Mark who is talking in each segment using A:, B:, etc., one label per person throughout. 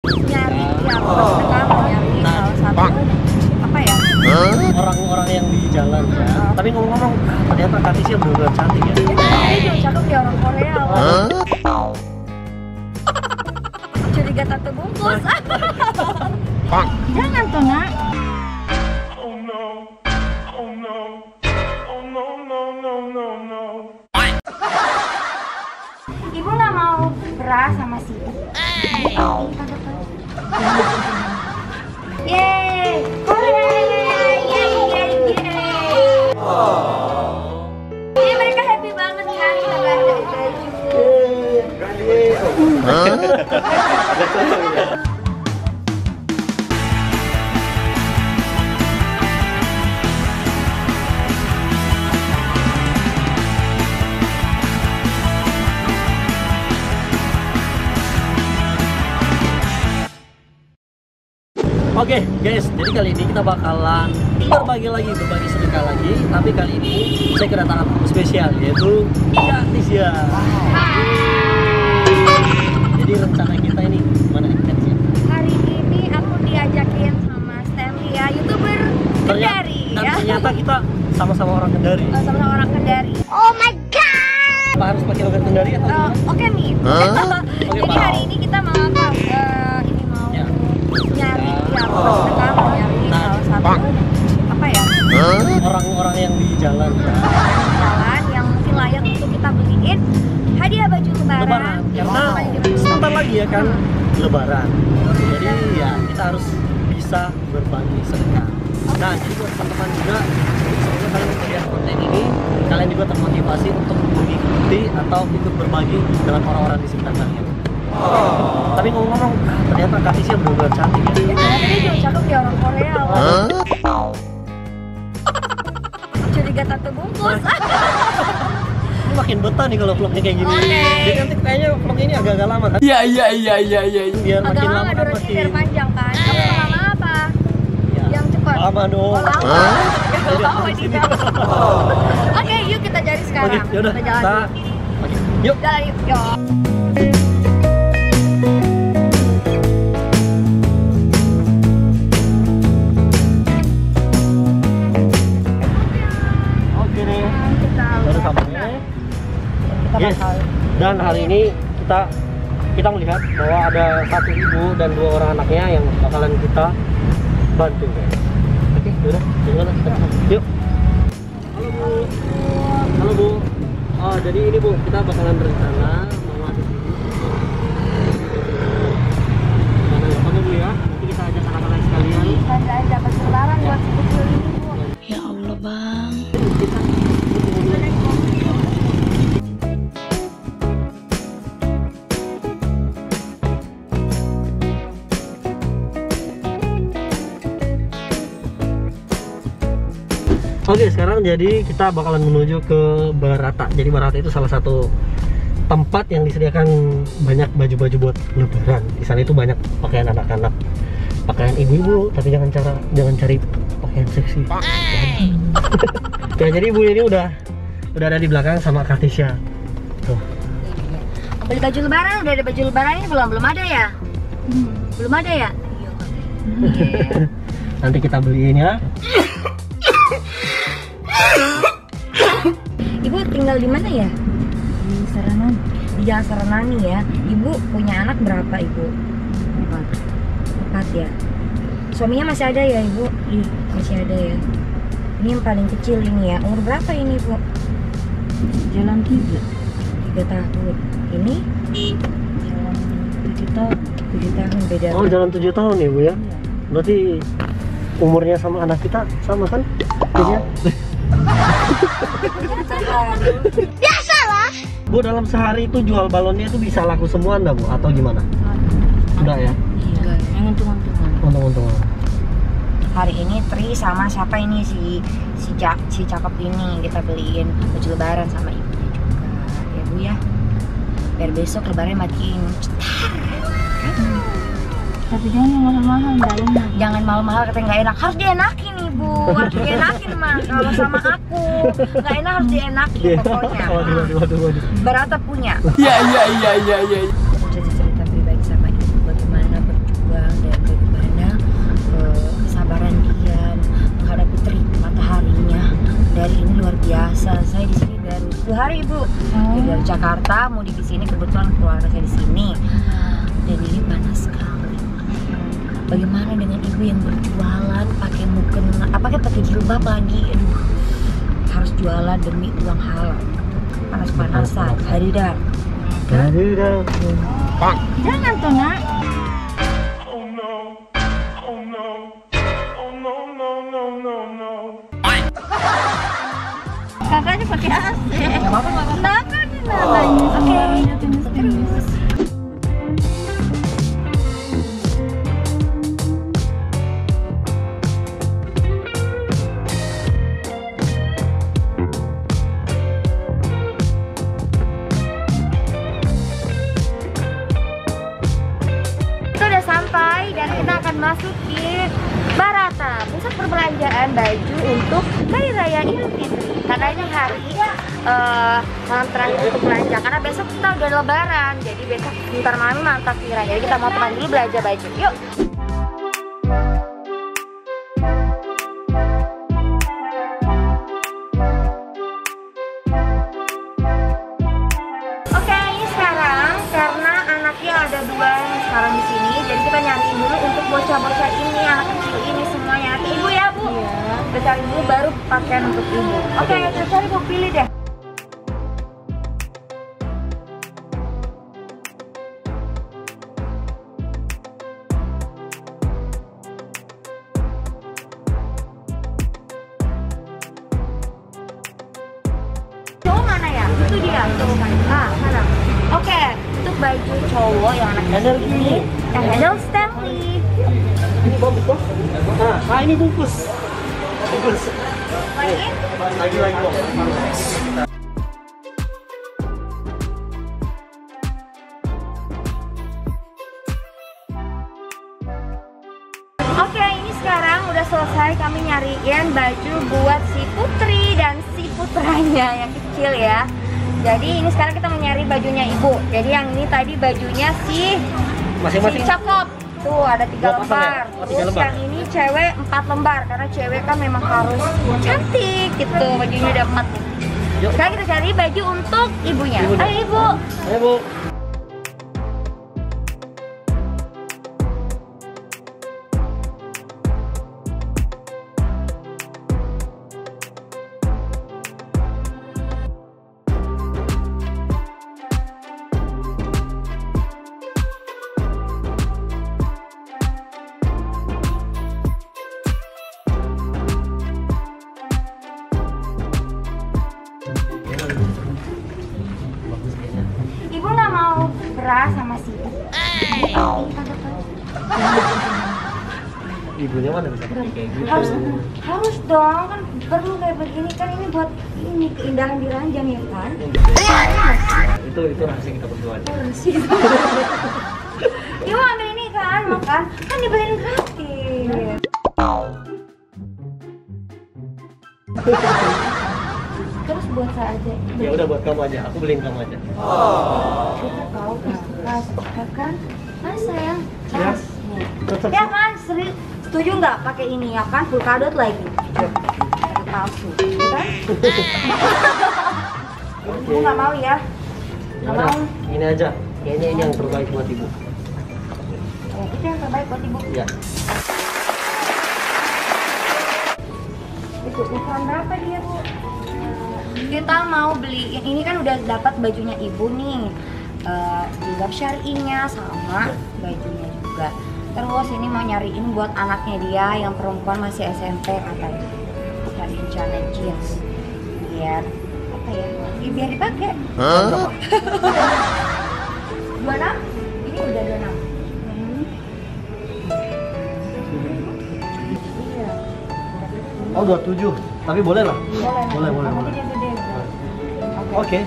A: nyari salah satu apa ya,
B: orang-orang yang di jalan ya. Tapi ngomong-ngomong, ternyata Katisya benar-benar cantik ya.
A: dia juga cakep kayak orang Korea loh. Curiga tante bungkus. Jangan tuh nak. Ibu nggak mau beras sama Siti. Yeay, ini mereka happy banget kan kita ganti baju.
B: Oke guys, jadi kali ini kita bakalan berbagi sedekah lagi. Tapi kali ini saya kedatangan tamu spesial, yaitu Katisya. Jadi rencana kita ini gimana nih Katisya?
A: Hari ini aku diajakin sama Stanley ya, YouTuber Kendari
B: Dan
A: ya.
B: ternyata kita sama-sama orang Kendari.
A: Sama-sama orang Kendari. Oh my god.
B: Apa harus pakai logat Kendari atau gimana?
A: Oke nih.
B: Oke,
A: Jadi
B: Pak.
A: hari ini kita mau apa? Ini mau
B: Ya.
A: nyari salah satu apa ya,
B: Orang-orang yang di jalan ya.
A: jalan yang mungkin layak untuk kita beliin hadiah baju lebaran.
B: Karena sebentar lagi ya kan Lebaran. Jadi ya kita harus bisa berbagi sedekah. Nah, jadi buat teman-teman juga, semoga kalian melihat konten ini, kalian juga termotivasi untuk mengikuti atau ikut berbagi dengan orang-orang di sekitar kalian. Tapi ngomong-ngomong, ternyata Katisya benar-benar cantik ya.
A: Dia juga cakep kayak orang Korea loh. Curiga tante bungkus.
B: Ini makin betah nih kalau vlognya kayak gini. Jadi nanti kayaknya vlog ini agak-agak lama kan?
C: Iya.
B: Biar
A: Agak
B: makin
A: lama
B: lama kan
A: durasinya
B: makin
A: biar panjang kan. Kamu lama apa?
B: ya,
A: Yang cepat.
B: lama dong.
A: Oh, lama. Lama dia. Oke, yuk kita cari sekarang.
B: Oke, yaudah.
A: Kita jalan.
B: Oke, yuk.
A: Jalan yuk. Yuk.
B: Oke nih.
A: Kita
B: Baru sampainya.
A: kita
B: Yes.
A: bakal
B: Dan hari ini kita melihat bahwa ada satu ibu dan dua orang anaknya yang bakalan kita bantu guys. Oke, yaudah, gimana? Yuk. Halo Bu. Halo Bu. Oh, jadi ini Bu, kita bakalan berencana mau masuk sini. Karena kamu dulu ya, nanti kita ajak anak-anak sekalian.
A: belanja baju lebaran buat si kecil ini, Bu.
C: Ya Allah bang.
B: Kita Oke, sekarang jadi kita bakalan menuju ke Barata. Jadi Barata itu salah satu tempat yang disediakan banyak baju-baju buat lebaran. Di sana itu banyak pakaian anak-anak, pakaian ibu-ibu, tapi jangan cari pakaian seksi. Ya, jadi ibu ini udah ada di belakang sama Katisya. Tuh.
A: Beli baju lebaran, udah ada baju lebaran ini belum ada ya? Belum ada ya?
B: Nanti kita beliin ya.
A: Ibu tinggal di mana ya? Di Saranani. Di Jalan Saranani ya. Ibu punya anak berapa Ibu? 4 ya. Suaminya masih ada ya Ibu? Iya, masih ada ya. Ini yang paling kecil ini ya. Umur berapa ini Bu? Jalan 3 tahun. Ini? Jalan 7 tahun. 7 tahun beda.
B: Oh, jalan 7 tahun ya Bu ya? Berarti umurnya sama anak kita sama kan? Iya.
A: Biasalah.
B: Bu, dalam sehari itu jual balonnya itu bisa laku semua enggak Bu? Atau gimana? Enggak ya?
A: Iya, yang untung-untungan.
B: Untung-untungan.
A: Hari ini Tri sama siapa ini si cakep ini kita beliin baju lebaran sama ibunya juga ya Bu ya, biar besok lebaran makin cetar.
D: Tapi jangan yang mahal-mahal, nggak enak.
A: Jangan mahal-mahal katanya nggak enak, harus dienakin Ibu, harus dienakin Mas. Kalau sama aku nggak enak harus dienakin pokoknya.
B: Waduh.
A: Barata punya.
C: Iya.
A: Cerita pribadi sama Ibu bagaimana berjuang mau di sini, kebetulan keluarga saya di sini. Dan ini panas sekali. Bagaimana dengan ibu yang berjualan pakai mukena, pakai jilbab lagi? Aduh, harus jualan demi uang halal. Panas-panasan. Hadidah.
D: Jangan tuh nak. Kakaknya pakai AC.
A: Gak apa-apa, gak apa-apa.
D: Kakaknya nadanya.
A: Oke.
D: Terus.
A: Sampai dan kita akan masuk di Barata, pusat perbelanjaan baju untuk Hari Raya Idul Fitri. Karena ini hari malam terakhir untuk belanja, karena besok kita udah lebaran. Jadi besok ntar malam mantap kira. Jadi kita mau teman dulu belanja baju. Yuk. Oke, ini sekarang karena anaknya ada dua yang sekarang di sini, jadi kita nyariin dulu untuk bocah-bocah ini, anak kecil ini semuanya. Ibu ya, Bu?
D: Iya.
A: Kita cari dulu baru pakaian untuk ibu. Oke, kita cari, Bu, pilih deh. Cowok mana ya? Itu dia, cowok kan. Mana? Oke, untuk baju cowok yang anak kecil ini, handle Stanley.
B: Ini bagus kok. Nah, ini bungkus. Bungkus.
A: Lagi?
B: Lagi kok.
A: Oke, ini sekarang udah selesai kami nyariin baju buat si Putri dan si putranya yang kecil ya. Jadi ini sekarang kita mau nyari bajunya ibu. Jadi yang ini tadi bajunya si
B: Masing-masing.
A: cakep. Tuh ada 3
B: Dua pasang ya?
A: lembar.
B: Oh, 3
A: Terus
B: lembar.
A: yang ini cewek 4 lembar. Karena cewek kan memang harus cantik gitu. Bajunya udah 4.
B: Yuk.
A: Sekarang kita cari baju untuk ibunya.
B: Ibunya.
A: Ayo ibu.
B: Ayo, Bu.
A: Ibu nggak mau beras sama si
B: Ibunya mana bisa pakai kayak gitu?
A: harus dong, kan perlu kayak begini kan, ini buat ini keindahan di ranjang ya kan.
B: Itu rahasia kita berdua aja.
A: Ibu ambil ini kan, makan kan dibeliin gratis. Terus buat saya aja.
B: Ya udah buat kamu aja, aku beliin kamu aja.
A: Kita tahu pas kan? Mas sayang.
B: Ya.
A: Pas. Ya kan, setuju nggak pakai ini ya kan, full kadot lagi. Palsu, ya kan? Ibu nggak mau ya?
B: Ya
A: Nggak
B: udah,
A: mau.
B: ini aja. Kayaknya ini yang terbaik buat ibu.
A: Ya, itu yang terbaik buat ibu.
B: Ya.
A: Itu ukuran berapa dia bu? Kita mau beli, ini kan udah dapat bajunya ibu nih, jilbab syar'inya sama bajunya juga. Terus ini mau nyariin buat anaknya dia yang perempuan masih SMP katanya, nyariin celana jeans biar apa ya? Biar dipakai. 26? Ini udah 26. Iya.
B: Oh 27, tapi boleh lah. Boleh.
A: Nanti dia gede.
B: Oke.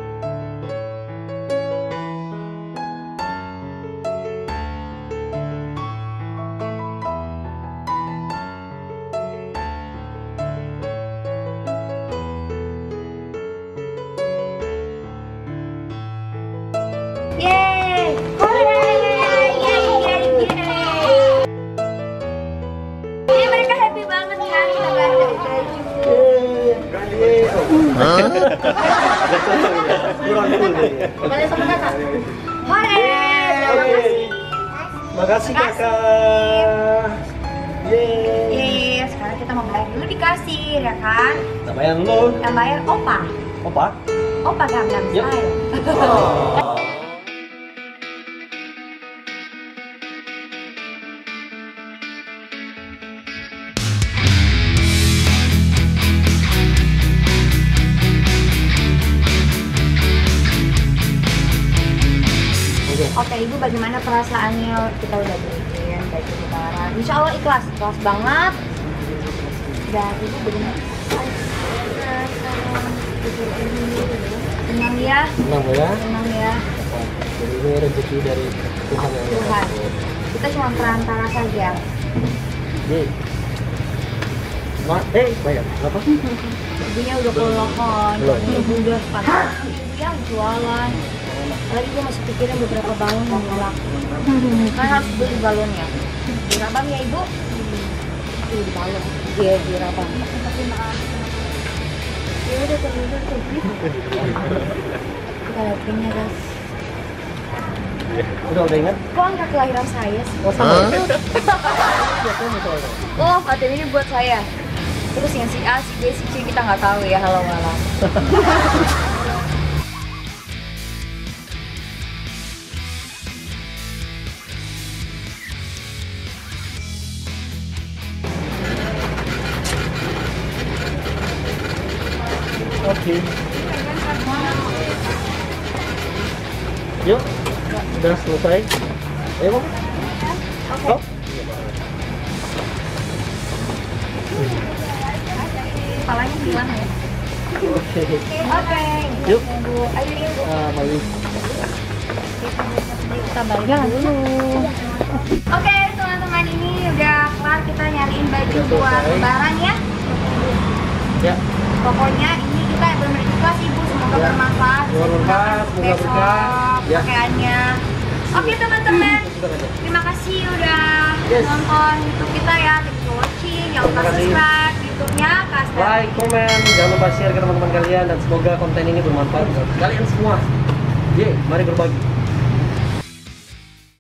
A: Yeay! Yeay! Ini mereka happy banget kan kita belanja baju.
B: Kurang cool deh.
A: Boleh sama kakak? Hore! Terima kasih.
B: Makasih kakak. Yeay.
A: Yeay, sekarang kita mau bayar dulu di kasir ya kan?
B: Kita bayar dulu.
A: Yang bayar opa.
B: Opa?
A: Opa Gangnam
B: Yuk.
A: Style. Oke ibu, bagaimana perasaannya kita udah beliin baju lebaran? Insya Allah ikhlas banget. Dan ibu bagaimana? Senang ya?
B: Senang ya?
A: Senang ya.
B: Jadi ini rezeki dari Tuhan yang
A: Tuhan. Kita cuma perantara saja.
B: Yeay. Bayar. Berapa?
A: Ibunya udah kelolohan,
B: Belum.
A: ibu udah kan ibu yang jualan. Lagi gue masih pikirin beberapa balon yang mau laku. Kan harus beli balonnya. Di Rabang ya ibu? Di balon. Iya di Rabang. Tapi maaf. Ya udah terlihat tuh. Kita lihat pinnya guys.
B: Udah ingat?
A: Kok angka kelahiran saya sih?
B: Oh sama.
A: Oh, KTP ini buat saya. Terus yang si A, si B, si C kita nggak tahu ya, halau malam.
B: Oke. Yuk. Udah selesai. Ayo, Bang.
A: Oke.
B: Oh.
A: Kepalanya hilang ya.
B: Oke.
A: Oke.
B: Yuk.
A: Bu, ayo ibu.
B: Mari.
A: Kita balik dulu. Oke, teman-teman, ini udah kelar kita nyariin baju buat lebaran ya.
B: Ya.
A: Pokoknya ini kita benar-benar ikhlas ibu, semoga
B: Ya.
A: bermanfaat.
B: Bermanfaat, semoga
A: Besok
B: berkah. Ya.
A: pakaiannya. Oke teman-teman, terima kasih udah nonton YouTube kita ya. Thank you for watching. Jangan lupa
B: Terima kasih.
A: subscribe YouTube-nya Kasdan.
B: Like, komen, jangan lupa share ke teman-teman kalian dan semoga konten ini bermanfaat buat kalian semua. Yeay, mari berbagi.